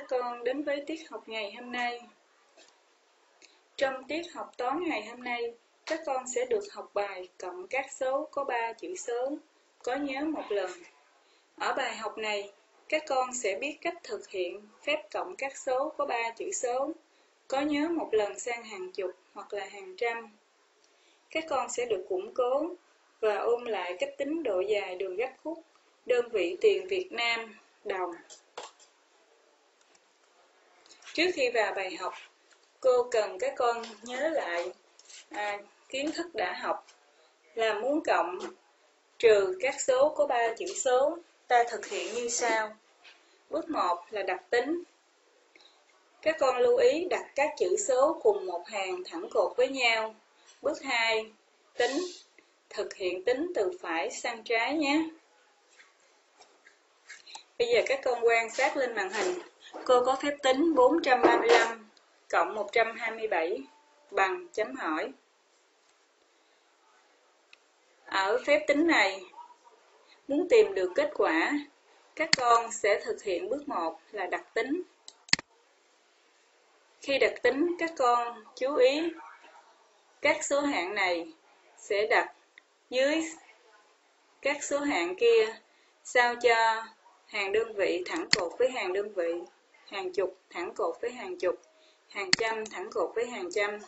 con đến với tiết học ngày hôm nay. Trong tiết học toán ngày hôm nay, các con sẽ được học bài cộng các số có 3 chữ số, có nhớ một lần. Ở bài học này, các con sẽ biết cách thực hiện phép cộng các số có 3 chữ số, có nhớ một lần sang hàng chục hoặc là hàng trăm. Các con sẽ được củng cố và ôn lại cách tính độ dài đường gấp khúc, đơn vị tiền Việt Nam, đồng. Trước khi vào bài học, cô cần các con nhớ lại kiến thức đã học là muốn cộng trừ các số có 3 chữ số, ta thực hiện như sau. Bước 1 là đặt tính. Các con lưu ý đặt các chữ số cùng một hàng thẳng cột với nhau. Bước 2, tính. Thực hiện tính từ phải sang trái nhé. Bây giờ các con quan sát lên màn hình. Cô có phép tính 435 cộng 127 bằng chấm hỏi. Ở phép tính này, muốn tìm được kết quả, các con sẽ thực hiện bước 1 là đặt tính. Khi đặt tính, các con chú ý các số hạng này sẽ đặt dưới các số hạng kia, sao cho hàng đơn vị thẳng cột với hàng đơn vị, hàng chục thẳng cột với hàng chục, hàng trăm thẳng cột với hàng trăm.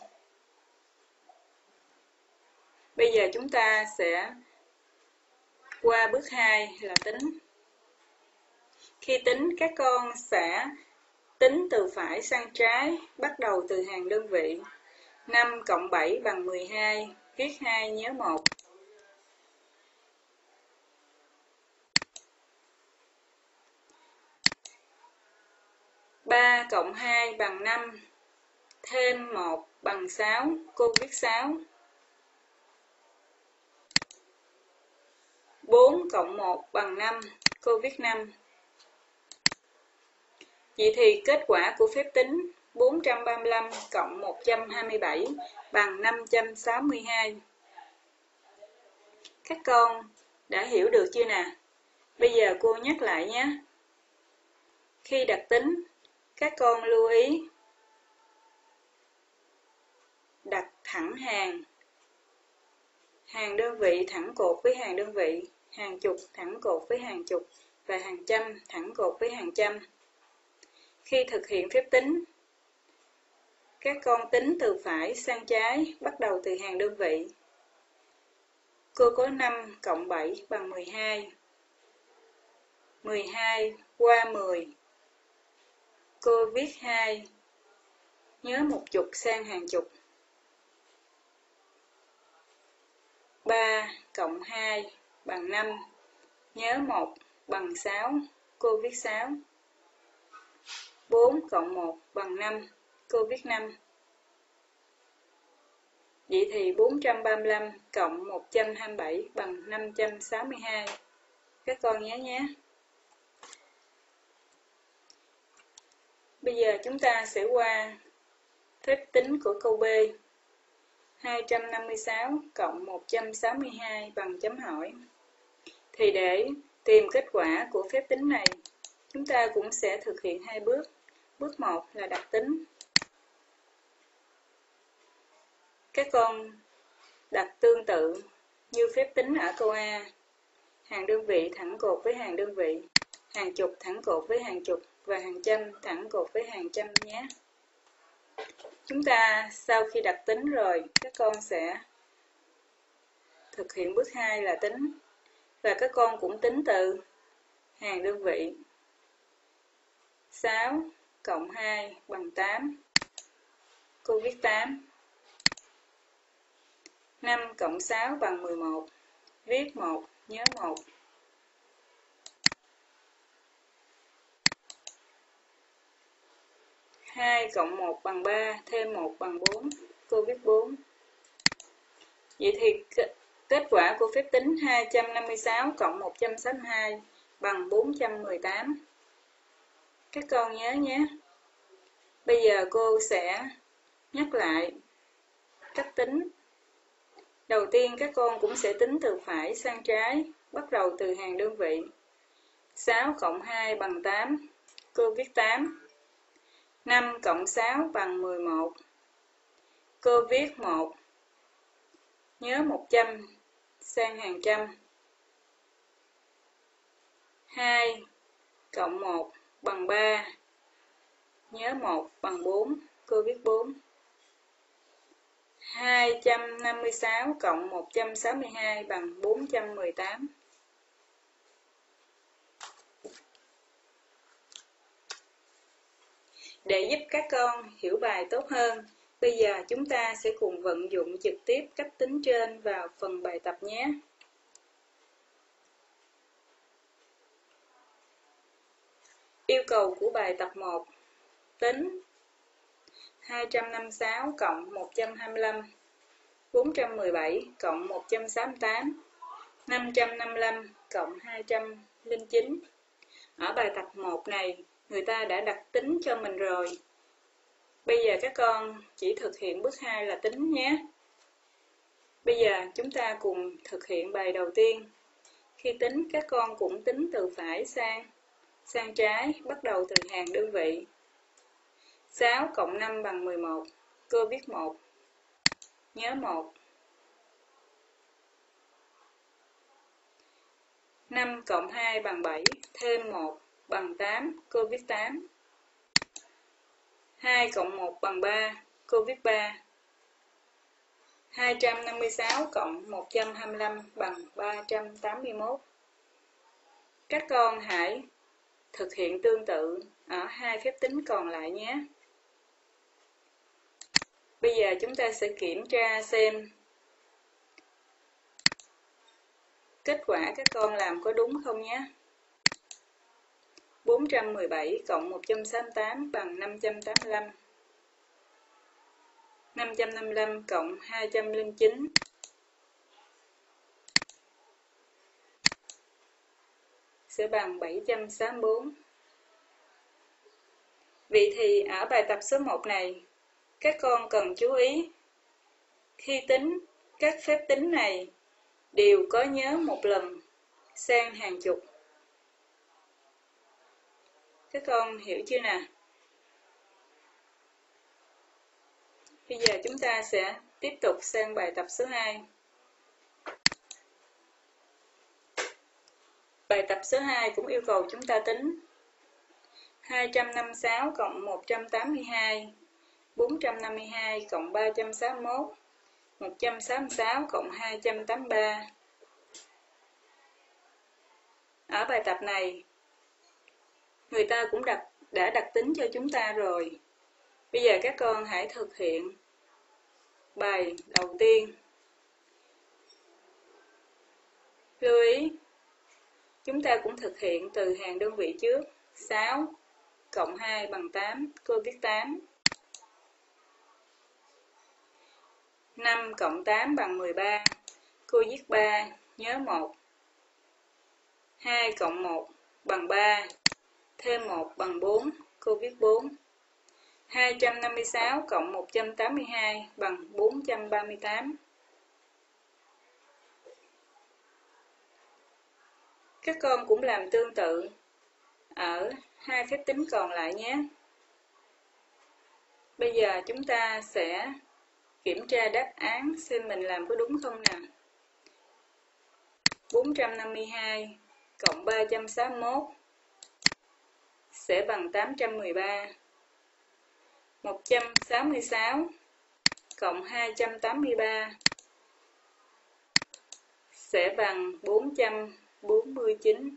Bây giờ chúng ta sẽ qua bước 2 là tính. Khi tính, các con sẽ tính từ phải sang trái, bắt đầu từ hàng đơn vị. 5 cộng 7 bằng 12, viết 2 nhớ 1. 3 cộng 2 bằng 5, thêm 1 bằng 6, cô viết 6. 4 cộng 1 bằng 5, cô viết 5. Vậy thì kết quả của phép tính 435 cộng 127 bằng 562. Các con đã hiểu được chưa nào? Bây giờ cô nhắc lại nhé. Khi đặt tính, các con lưu ý đặt thẳng hàng, hàng đơn vị thẳng cột với hàng đơn vị, hàng chục thẳng cột với hàng chục và hàng trăm thẳng cột với hàng trăm. Khi thực hiện phép tính, các con tính từ phải sang trái, bắt đầu từ hàng đơn vị. Cô có 5 cộng 7 bằng 12. 12 qua 10. Cô viết 2. Nhớ một chục sang hàng chục. 3 cộng 2 bằng 5. Nhớ 1 bằng 6. Cô viết 6. 4 cộng 1 bằng 5. Cô viết 5. Vậy thì 435 cộng 127 bằng 562. Các con nhớ nhé. Bây giờ chúng ta sẽ qua phép tính của câu B. 256 cộng 162 bằng chấm hỏi. Thì để tìm kết quả của phép tính này, chúng ta cũng sẽ thực hiện 2 bước. Bước 1 là đặt tính. Các con đặt tương tự như phép tính ở câu A. Hàng đơn vị thẳng cột với hàng đơn vị, hàng chục thẳng cột với hàng chục và hàng trăm thẳng cột với hàng trăm nhé. Chúng ta sau khi đặt tính rồi, các con sẽ thực hiện bước 2 là tính. Và các con cũng tính từ hàng đơn vị. 6 cộng 2 bằng 8. Cô viết 8. 5 cộng 6 bằng 11. Viết 1, nhớ 1. 2 cộng 1 bằng 3, thêm 1 bằng 4. Cô viết 4. Vậy thì kết quả của phép tính 256 cộng 162 bằng 418. Các con nhớ nhé. Bây giờ cô sẽ nhắc lại cách tính. Đầu tiên các con cũng sẽ tính từ phải sang trái, bắt đầu từ hàng đơn vị. 6 cộng 2 bằng 8. Cô viết 8. 5 cộng 6 bằng 11. Cô viết 1, nhớ 100 sang hàng trăm. 2 cộng 1 bằng 3, nhớ 1 bằng 4, cô viết 4. 256 cộng 162 bằng 418. Để giúp các con hiểu bài tốt hơn, bây giờ chúng ta sẽ cùng vận dụng trực tiếp cách tính trên vào phần bài tập nhé. Yêu cầu của bài tập 1. Tính 256 cộng 125, 417 cộng 168, 555 cộng 209. Ở bài tập 1 này, người ta đã đặt tính cho mình rồi. Bây giờ các con chỉ thực hiện bước 2 là tính nhé. Bây giờ chúng ta cùng thực hiện bài đầu tiên. Khi tính, các con cũng tính từ phải sang trái, bắt đầu từ hàng đơn vị. 6 cộng 5 bằng 11, cô viết 1, nhớ 1. 5 cộng 2 bằng 7, thêm 1 bằng 8, cô viết 8. 2 cộng 1 bằng 3, cô viết 3. 256 cộng 125 bằng 381. Các con hãy thực hiện tương tự ở hai phép tính còn lại nhé. Bây giờ chúng ta sẽ kiểm tra xem kết quả các con làm có đúng không nhé. 417 cộng 168 bằng 585. 555 cộng 209 sẽ bằng 764. Vậy thì ở bài tập số 1 này, các con cần chú ý, khi tính, các phép tính này đều có nhớ một lần sang hàng chục. Các con hiểu chưa nào? Bây giờ chúng ta sẽ tiếp tục sang bài tập số 2. Bài tập số 2 cũng yêu cầu chúng ta tính 256 cộng 182, 452 cộng 361, 166 cộng 283. Ở bài tập này, người ta cũng đã đặt tính cho chúng ta rồi. Bây giờ các con hãy thực hiện bài đầu tiên. Lưu ý, chúng ta cũng thực hiện từ hàng đơn vị trước. 6 cộng 2 bằng 8, cô viết 8. 5 cộng 8 bằng 13, cô viết 3, nhớ 1. 2 cộng 1 bằng 3, thêm 1 bằng 4, cô viết 4. 256 cộng 182 bằng 438. Các con cũng làm tương tự ở hai phép tính còn lại nhé. Bây giờ chúng ta sẽ kiểm tra đáp án xem mình làm có đúng không nào. 452 cộng 361 sẽ bằng 813. 166 cộng 283 sẽ bằng 449.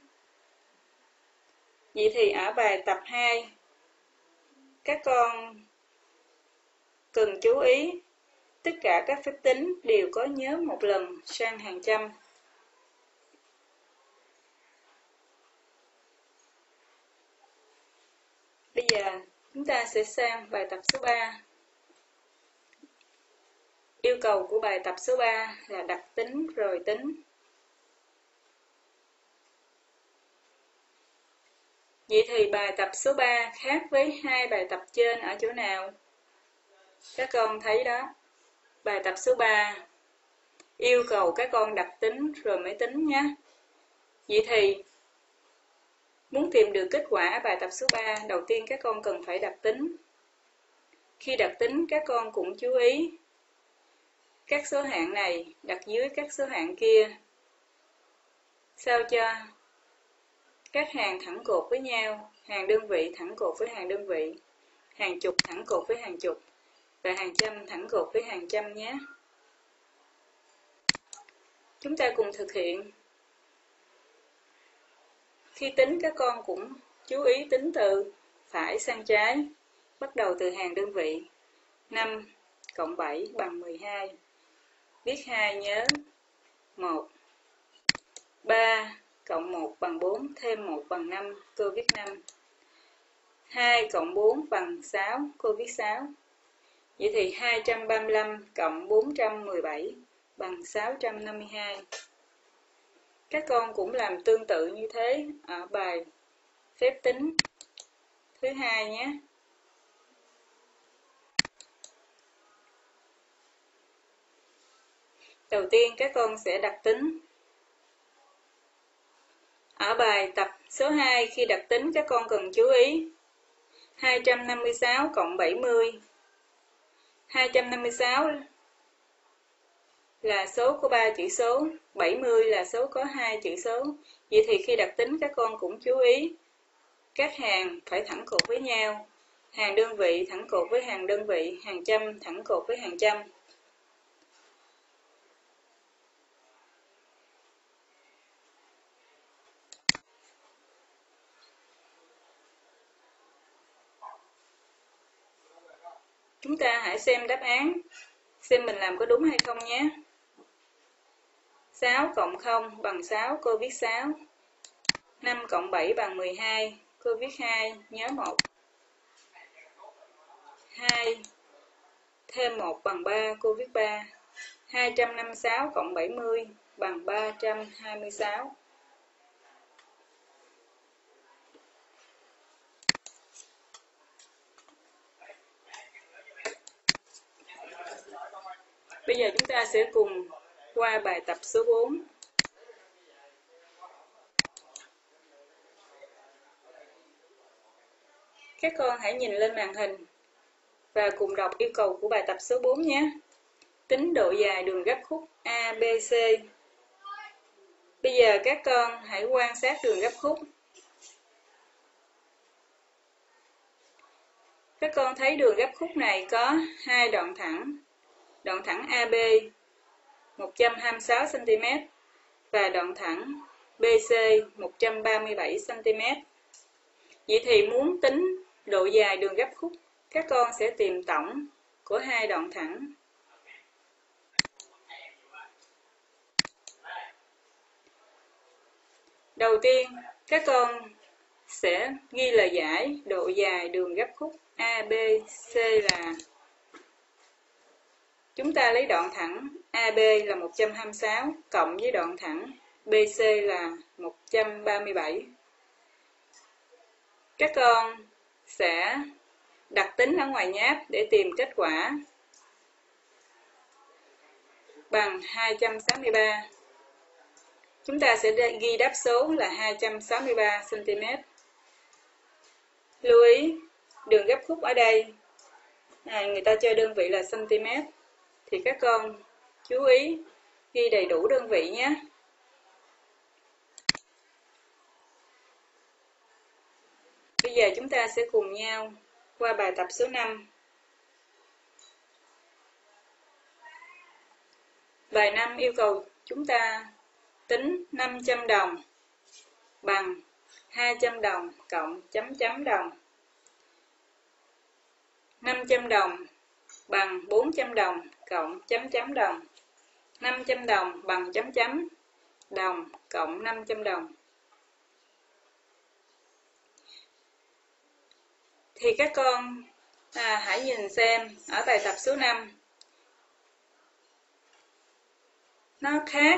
Vậy thì ở bài tập 2, các con cần chú ý tất cả các phép tính đều có nhớ một lần sang hàng trăm. Bây giờ chúng ta sẽ sang bài tập số 3. Yêu cầu của bài tập số 3 là đặt tính rồi tính. Vậy thì bài tập số 3 khác với hai bài tập trên ở chỗ nào? Các con thấy đó, bài tập số 3 yêu cầu các con đặt tính rồi mới tính nhé. Vậy thì muốn tìm được kết quả bài tập số 3, đầu tiên các con cần phải đặt tính. Khi đặt tính, các con cũng chú ý các số hạng này đặt dưới các số hạng kia, sao cho các hàng thẳng cột với nhau, hàng đơn vị thẳng cột với hàng đơn vị, hàng chục thẳng cột với hàng chục, và hàng trăm thẳng cột với hàng trăm nhé. Chúng ta cùng thực hiện. Khi tính, các con cũng chú ý tính từ phải sang trái, bắt đầu từ hàng đơn vị. 5 cộng 7 bằng 12. Viết 2 nhớ 1. 3 cộng 1 bằng 4, thêm 1 bằng 5, cô viết 5. 2 cộng 4 bằng 6, cô viết 6. Vậy thì 235 cộng 417 bằng 652. Các con cũng làm tương tự như thế ở bài phép tính thứ hai nhé. Đầu tiên các con sẽ đặt tính. Ở bài tập số 2 khi đặt tính các con cần chú ý 256 cộng 70. 256 là số có 3 chữ số, 70 là số có 2 chữ số. Vậy thì khi đặt tính các con cũng chú ý các hàng phải thẳng cột với nhau. Hàng đơn vị thẳng cột với hàng đơn vị, hàng trăm thẳng cột với hàng trăm. Chúng ta hãy xem đáp án, xem mình làm có đúng hay không nhé. 6 cộng 0 bằng 6, cô viết 6. 5 cộng 7 bằng 12, cô viết 2, nhớ 1. 2 thêm 1 bằng 3, cô viết 3. 256 cộng 70 bằng 326. Bây giờ chúng ta sẽ cùng qua bài tập số 4. Các con hãy nhìn lên màn hình và cùng đọc yêu cầu của bài tập số 4 nhé. Tính độ dài đường gấp khúc ABC. Bây giờ các con hãy quan sát đường gấp khúc. Các con thấy đường gấp khúc này có hai đoạn thẳng. Đoạn thẳng AB 126 cm và đoạn thẳng BC 137 cm. Vậy thì muốn tính độ dài đường gấp khúc, các con sẽ tìm tổng của hai đoạn thẳng. Đầu tiên, các con sẽ ghi lời giải độ dài đường gấp khúc ABC là chúng ta lấy đoạn thẳng AB là 126 cộng với đoạn thẳng BC là 137. Các con sẽ đặt tính ở ngoài nháp để tìm kết quả bằng 263. Chúng ta sẽ ghi đáp số là 263 cm. Lưu ý, đường gấp khúc ở đây người ta cho đơn vị là cm, thì các con chú ý ghi đầy đủ đơn vị nhé. Bây giờ chúng ta sẽ cùng nhau qua bài tập số 5. Bài 5 yêu cầu chúng ta tính 500 đồng bằng 200 đồng cộng chấm chấm đồng. 500 đồng bằng 400 đồng cộng chấm chấm đồng. 500 đồng bằng chấm chấm đồng cộng 500 đồng. Thì các con hãy nhìn xem ở bài tập số 5. Nó khác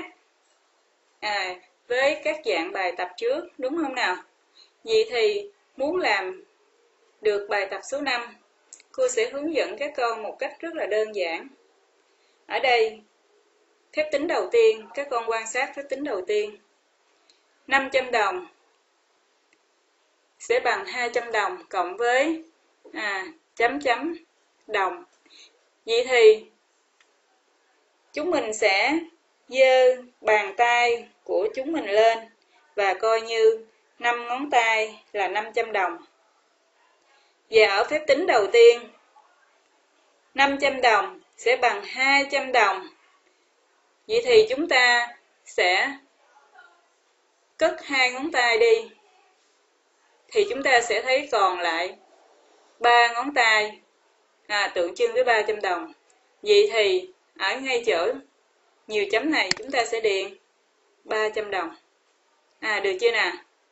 với các dạng bài tập trước, đúng không nào? Vậy thì muốn làm được bài tập số 5, cô sẽ hướng dẫn các con một cách rất là đơn giản. Ở đây, phép tính đầu tiên, các con quan sát phép tính đầu tiên. 500 đồng sẽ bằng 200 đồng cộng với chấm chấm đồng. Vậy thì chúng mình sẽ giơ bàn tay của chúng mình lên và coi như 5 ngón tay là 500 đồng. Và ở phép tính đầu tiên, 500 đồng sẽ bằng 200 đồng. Vậy thì chúng ta sẽ cất 2 ngón tay đi. Thì chúng ta sẽ thấy còn lại 3 ngón tay, tượng trưng với 300 đồng. Vậy thì ở ngay chỗ nhiều chấm này chúng ta sẽ điền 300 đồng. Được chưa nào?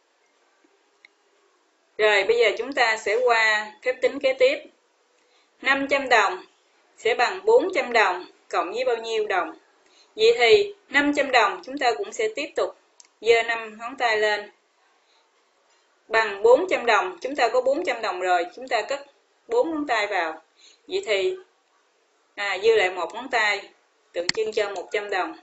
Rồi bây giờ chúng ta sẽ qua phép tính kế tiếp. 500 đồng sẽ bằng 400 đồng cộng với bao nhiêu đồng? Vậy thì 500 đồng chúng ta cũng sẽ tiếp tục giơ 5 ngón tay lên. Bằng 400 đồng, chúng ta có 400 đồng rồi, chúng ta cất 4 ngón tay vào. Vậy thì dư lại 1 ngón tay, tượng trưng cho 100 đồng.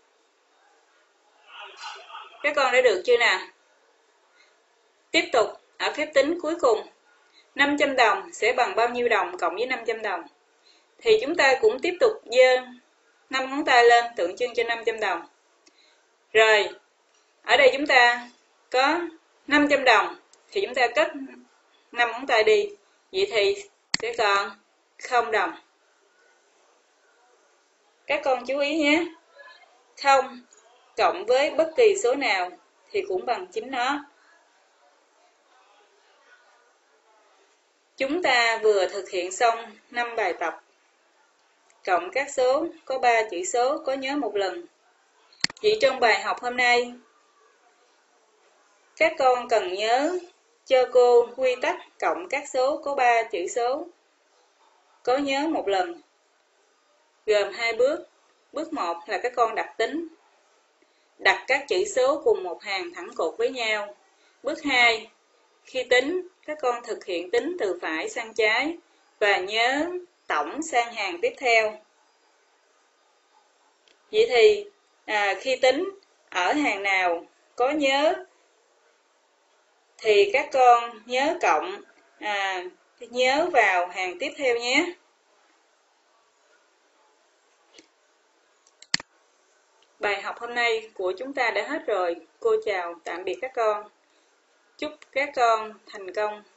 Các con đã được chưa nào? Tiếp tục, ở phép tính cuối cùng, 500 đồng sẽ bằng bao nhiêu đồng cộng với 500 đồng? Thì chúng ta cũng tiếp tục giơ 5 ngón tay lên, tượng trưng cho 500 đồng. Rồi, ở đây chúng ta có 500 đồng, thì chúng ta cất 5 ngón tay đi. Vậy thì sẽ còn 0 đồng. Các con chú ý nhé. 0 cộng với bất kỳ số nào thì cũng bằng chính nó. Chúng ta vừa thực hiện xong 5 bài tập. Cộng các số có 3 chữ số có nhớ một lần. Vậy trong bài học hôm nay, các con cần nhớ cho cô quy tắc cộng các số có 3 chữ số có nhớ một lần. Gồm 2 bước. Bước 1 là các con đặt tính. Đặt các chữ số cùng một hàng thẳng cột với nhau. Bước 2, khi tính, các con thực hiện tính từ phải sang trái và nhớ tổng sang hàng tiếp theo. Vậy thì khi tính ở hàng nào có nhớ thì các con nhớ cộng, nhớ vào hàng tiếp theo nhé. Bài học hôm nay của chúng ta đã hết rồi. Cô chào tạm biệt các con. Chúc các con thành công.